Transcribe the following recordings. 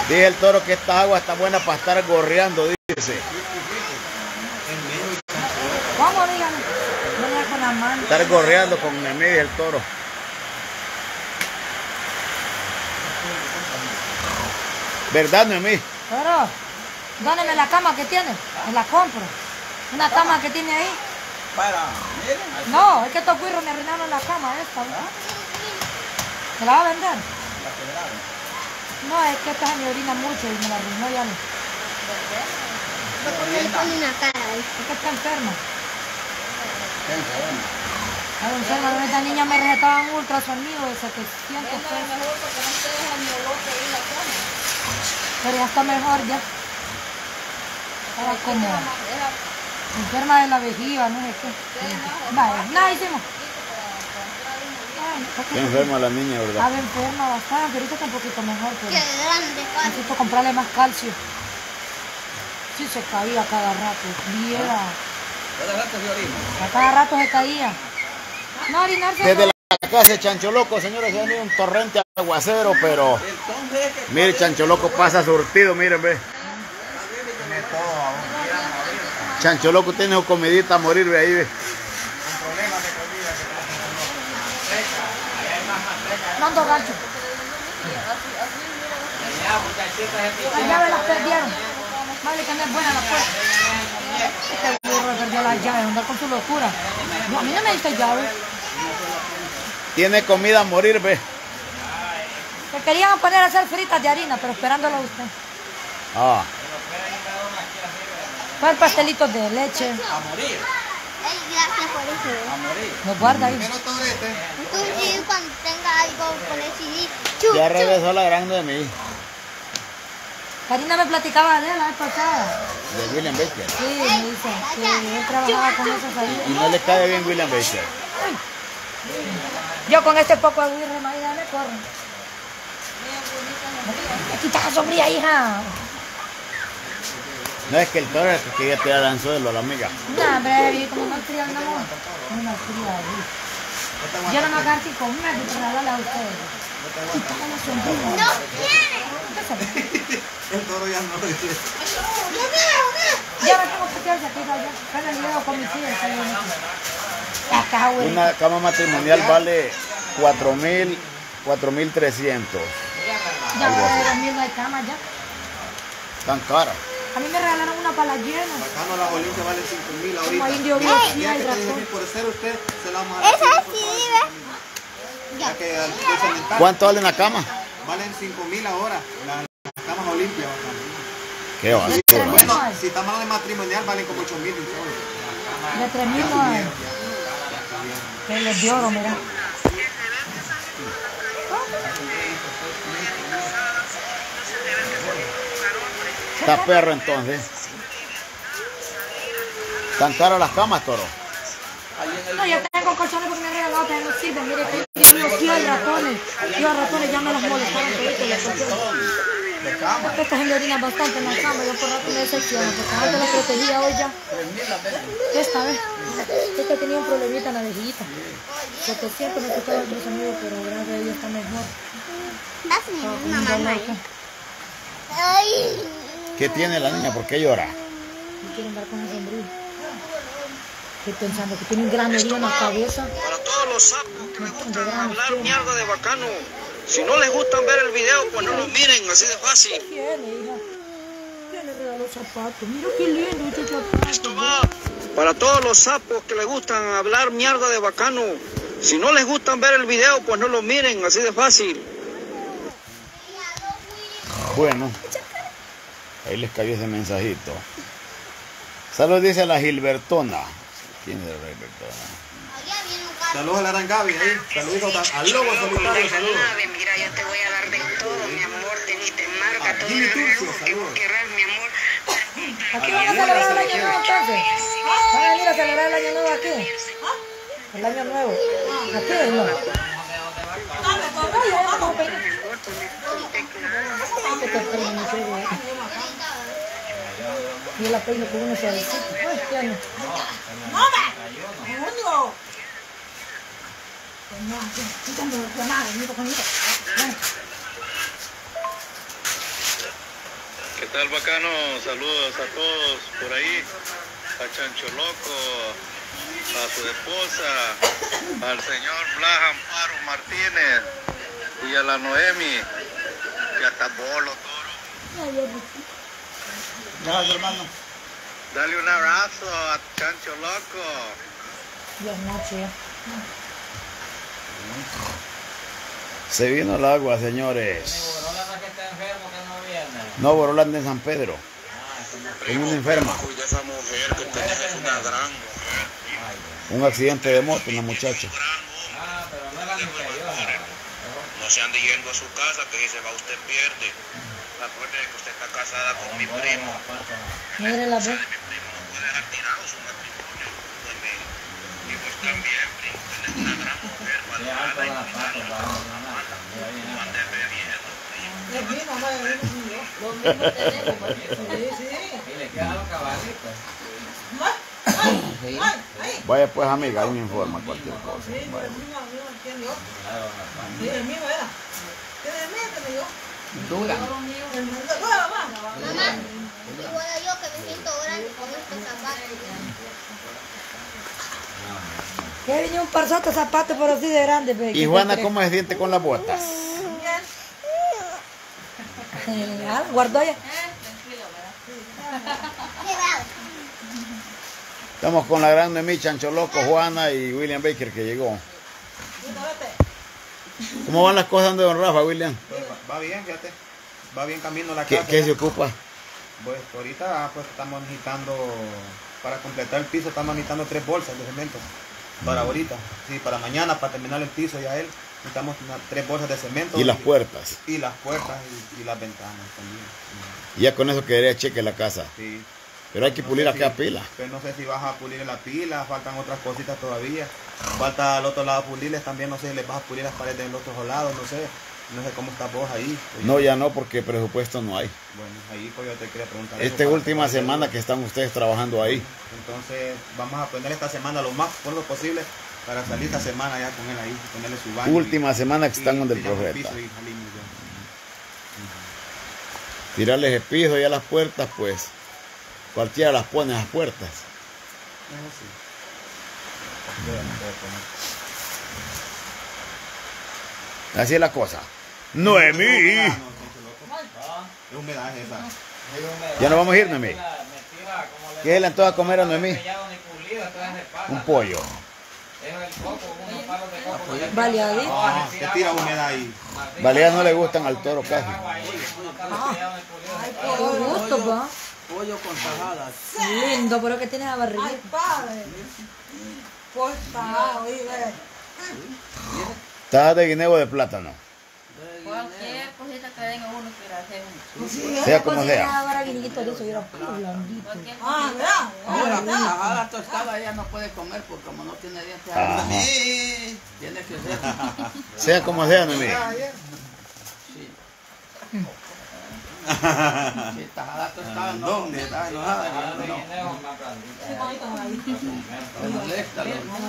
Dice el toro que esta agua está buena para estar gorreando, dice. ¿Cómo, dígame? Venía con la mano. Estar gorreando con Noemí, dice el toro. ¿Verdad, Noemí? Toro, dóneme la cama que tiene. Me la compro. Una cama que tiene ahí. No, es que estos cuirros me arruinaron la cama esta. ¿Se la va a vender? No, es que esta se me orina mucho y me la arruinó ya. Pone una cara ahí. Es que está enferma. Está enferma. Esta niña me recetaba un ultrasonido de 700 pesos. Pero ya está mejor ya. Estaba como enferma de la vejiga, no sé qué. Vaya, nada hicimos. Está enferma la niña, ¿verdad? Estaba enferma bastante, ahorita está un poquito mejor, pero Qué grande, padre. necesito comprarle más calcio. Sí, se caía cada rato, viera. A cada rato se caía. No, orinarse. Desde la casa de Chancho Loco, señores, se ha venido un torrente aguacero, pero mire, Chancho Loco pasa surtido, miren, ve. Chancho Loco tiene su comidita a morir, ve ahí, ve. No ando gancho. Las llaves las perdieron. Madre que no es buena la puerta. Este burro perdió las llaves, andar con su locura. No, a mí no me diste llaves. Tiene comida a morir, ve. Se querían poner a hacer fritas de harina, pero esperándolo a usted. Ah, Para pastelitos de leche. A morir. Ey, gracias por eso. A morir. Los guarda ahí. Entonces, cuando tenga algo con el CD, ya regresó la grande de mí, Karina me platicaba de él la vez pasada. de William Baker. Sí, me dice que él trabajaba con esas ahí. Y no le cae bien William Baker. Yo con este poco de birra, María, me corro. Me quitas la sombrilla, hija. No es que el toro es el que quería tirar al anzuelo a la amiga. No, hombre, como malcria, mi amor. Muy malcria, ahí. Yo no me voy a quedar sin comer, de regalarle a ustedes. Quitas la sombrilla. no quiere. ¿Qué se ve? El toro ya no lo dice. Ya me tengo que quedarse aquí, ya. Cada día con mis hijas, está bien aquí. Acá, güey. Una cama matrimonial vale 4,300. Ya para de dormir no hay cama ya. Tan cara. A mí me regalaron una para la llena. Acá no las Olimpia valen 5,000 ahorita. Como indio viejo, sí Ya hay que te dije razón. por ser usted, se la vamos a dar. Esa sí, ve. Ya que al cemental ¿Cuánto vale una cama? valen 5,000 ahora. Las camas Olimpia. Qué basura. Bueno, si estamos hablando de matrimonial, valen como 8,000 solo. De 3,000 no hay. Que los de oro, mira. Está perro entonces. Tan caras las camas, toro. No, yo tengo colchones porque me han regalado, pero no sirven. Mire, que yo aquí hay ratones. Yo a ratones ya me los molestaron toditos los colchones. Porque esta gente orina bastante en la cama. Yo por rato me decepciono, porque antes la protegía, hoy ya. Esta vez. Esta tenía un problemita en la vejiguita. 700 me costaba el amigos, pero gracias a Dios está mejor. Dásme Estaba con una un mano dolor ahí. acá. Ay. ¿Qué tiene la niña? ¿Por qué llora? No quiero andar con esa sombrilla. Estoy pensando que tiene un gran herido en la cabeza. Para todos los sapos que les gustan hablar mierda de bacano, si no les gustan ver el video, pues no lo miren, así de fácil. Tiene, hija. ¿Quién le regaló zapatos? Mira qué lindo este zapato. Esto va para todos los sapos que les gustan hablar mierda de bacano. Si no les gustan ver el video, pues no lo miren, así de fácil. Bueno, ahí les cayó ese mensajito. Saludos, dice la Gilbertona. ¿Quién es la Gilbertona? Allá viene un carro. Saludos a la Arangabi ahí. Saludos al lobo solitario. Saludos. Mira, yo te voy a dar de todo, mi amor, te marca todo Jimmy el Turcio, que vos saludos. querrás, mi amor. Aquí van a celebrar el año nuevo entonces. Van a venir a celebrar el año nuevo aquí. El año nuevo. Aquí no. Que te peine, mi querido. Y la peino con uno suavecito. Ay, qué año. tal, bacano? Saludos a todos por ahí, a Chancho Loco, a su esposa, al señor Blas Amparo Martínez y a la Noemi, que hasta bolo, toro. Gracias, hermano. Dale un abrazo a Chancho Loco. Buenas noches. Se vino el agua, señores. No, Borola anda en San Pedro. Es una enferma. Cuida a esa mujer que tenés, es una gran mujer. Un accidente de moto, una muchacha. No se ande yendo a su casa, que si se va usted pierde. Acuérdese que usted está casada con mi primo. Mire la voz. Mi primo no puede dejar tirado su matrimonio. Y vos también, primo, tenés una gran mujer valorada y cuidarla. No andes bebiendo, primo. Lo mismo tenemos. Vaya pues, amiga, ahí me informa cualquier cosa. Vaya. Mamá, igual yo que me siento grande con estos zapatos. Que venía un parzote de zapatos, pero así de grande. ¿Y Juana cómo se siente con las botas? Guardó ya. Estamos con la gran Noemí, Chancho Loco, Juana y William Baker que llegó. ¿Cómo van las cosas de don Rafa, William? Pues va bien, fíjate. Va bien camino la ¿Qué, casa. qué se ocupa? Pues ahorita pues estamos necesitando, para completar el piso, estamos necesitando 3 bolsas de cemento. Para ahorita. Sí, para mañana, para terminar el piso ya él, necesitamos 3 bolsas de cemento. Y las puertas. Y las puertas y las ventanas también. Y ya con eso quedaría cheque la casa. Sí. Pero hay que pulir aquella pila. Pero no sé si vas a pulir la pila, faltan otras cositas todavía. Falta al otro lado pulirles también, no sé, les vas a pulir las paredes del otro lado, no sé cómo estás vos ahí. Pues No, ya no, porque presupuesto no hay. Bueno, ahí pues yo te quería preguntar. Esta eso, última para- semana que están ustedes trabajando ahí. Entonces vamos a poner esta semana lo más pronto posible para salir esta semana ya con él ahí, ponerle su baño. Última semana que están donde el tiramos profeta. piso y salimos ya. Tirarles el piso y a las puertas, pues cualquiera las pone a las puertas. Eso sí. Así es la cosa. Noemí. Es humedad esa. Ya nos vamos a ir, Noemí. ¿Qué es la entonces a comer a Noemí? Un pollo. Baleadito. Te tira humedad ahí. Baleadas no le gustan al toro casi. Por gusto, pa. Pollo con tajadas. Lindo, pero que tienes la barriga. Ay, padre. Pues está, oíste. Tajas de guineo de plátano. Cualquier cosita que venga uno quiere hacer un Sea como sea. Ahora guiniguito de eso, yo era puro blandito. Ah, ¿verdad? Ahora, tajada tostada ella no puede comer porque como no tiene dientes, Ajá. tiene que ser. Sea como sea, Noemí. Sí. Sí, tajada tostada no. ¿Dónde está enojada? Me molesta.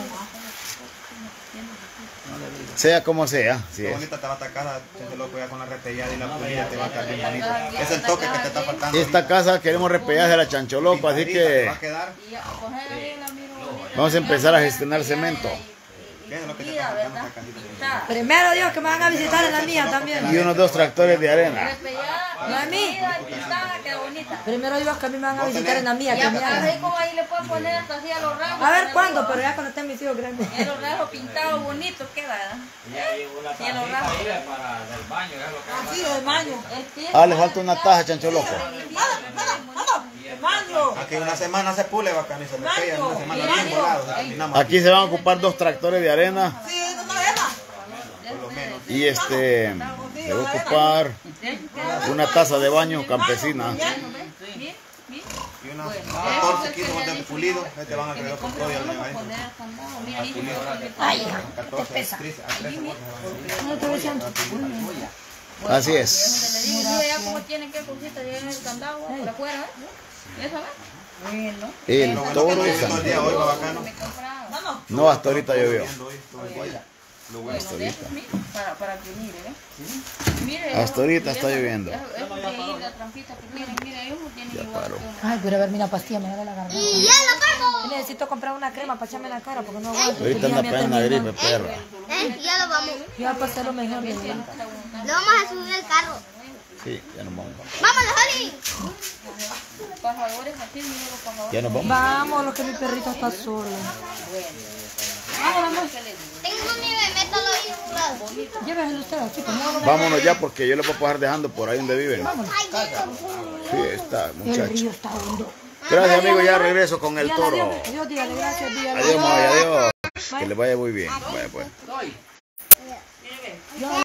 Sea como sea. Sí Qué es. bonita estaba esta casa, se loco ya con la repellada y la pulida te va a quedar bien bonita. Es el toque que te está faltando. Esta casa queremos repellarse a la Chancho Loco, así Te va a que quedar. y a coger ahí la miro bonita. vamos a empezar a gestionar cemento. ¿Qué es lo que te está faltando esta casita? Está Primero Dios que me van a visitar en la mía también. Y unos 2 tractores de arena. despellada, ¿No es mí? pintada, pintada, qué bonita. Primero Dios que a mí me van a visitar en la mía, Y que me así hagan. como ahí le pueden poner hasta así a los rasgos. A ver cuándo, pero ya cuando estén mis hijos grandes. Y los rasgos pintados bonitos queda, ¿verdad? Y los rasgos. Así de baño. Ah, le falta una taja, Chancho Loco. De baño. Aquí una semana se pule bacán y se repella, en una semana bien volado, terminamos Aquí se van a ocupar 2 tractores de arena Sí, no deja. por lo menos. y se va a ocupar una taza de baño campesina. Y unos 14 kilos de pulido, te van alrededor con todo y al medio ahí. Ay, 14, 13 bolsas. no te voy diciendo. Así Le es. dije ya cómo tienen que cosita llegar el candado por afuera, ¿eh? ¿Ya sabes? Bueno. El Lo bueno toro que no de llovió todo el San... día hoy, va bacano. Me compraron. No, hasta ahorita llovió. Lloviendo hoy todo el día. Lo bueno. Bueno, de esos, mira, para que mire, ¿eh? Mire, Hasta ahorita está lloviendo. Esos de ahí, la trampita que tienen. Mira, ellos no tienen igual que uno. Ay, voy a ver, mira, pastilla, me duele la garganta. Y ya lo vamos. Necesito comprar una crema para echarme en la cara porque no aguanto. Ahorita anda plena gripe, perra. Ya lo vamos. Ya pasé lo mejor de verdad. Lo vamos a subir al carro. Sí, ya nos vamos. Vámonos, Oli. Pajadores así, mira los pajadores. Ya nos vamos. Vamos, lo que mi perrito está solo. Vamos, vamos. Tengo mi bebé, métalo ahí a un lado. Lléveselo usted, chicos. Vámonos ya porque yo le puedo dejar dejando por ahí donde viven. Sí, está, El muchacho. río está hondo. Gracias, amigo. Ya regreso con el toro. Adiós, dígale, gracias, dígale. Adiós, Maya, adiós. Que le vaya muy bien. Vaya, pues. Soy. Ya.